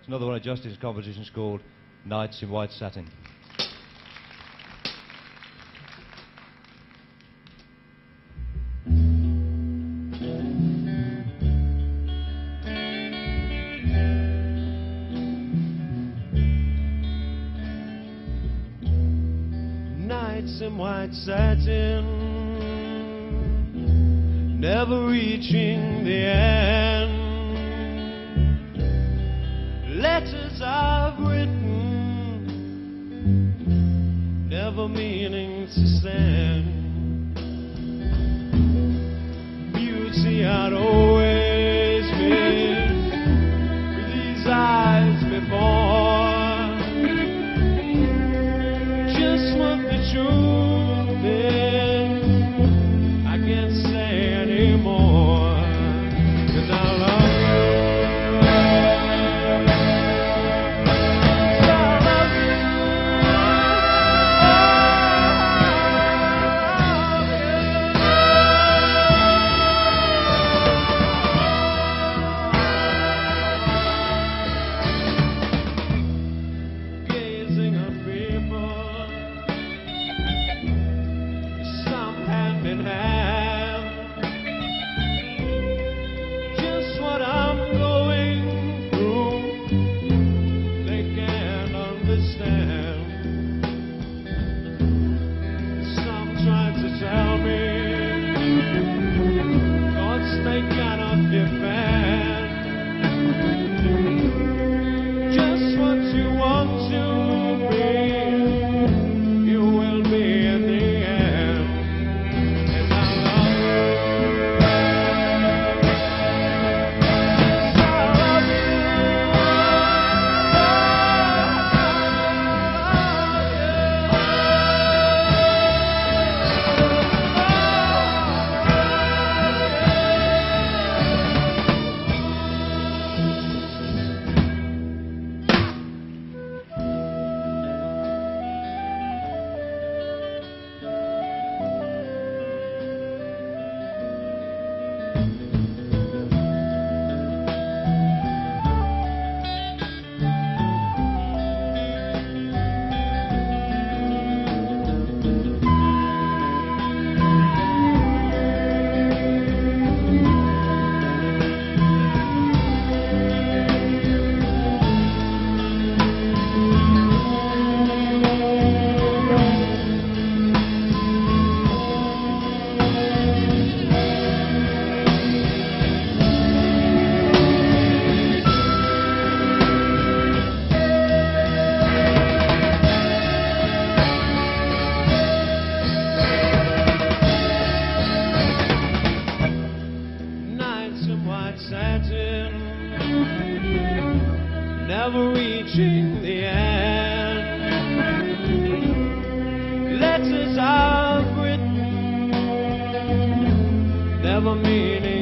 Another one of Justin's compositions called Nights in White Satin. Nights in white satin, never reaching the end. Letters I've written, never meaning to send. Beauty I'd always missed with these eyes before. Just what the truth is, I can't say anymore, 'cause I love you. Never reaching the end. Letters I've written, never meaning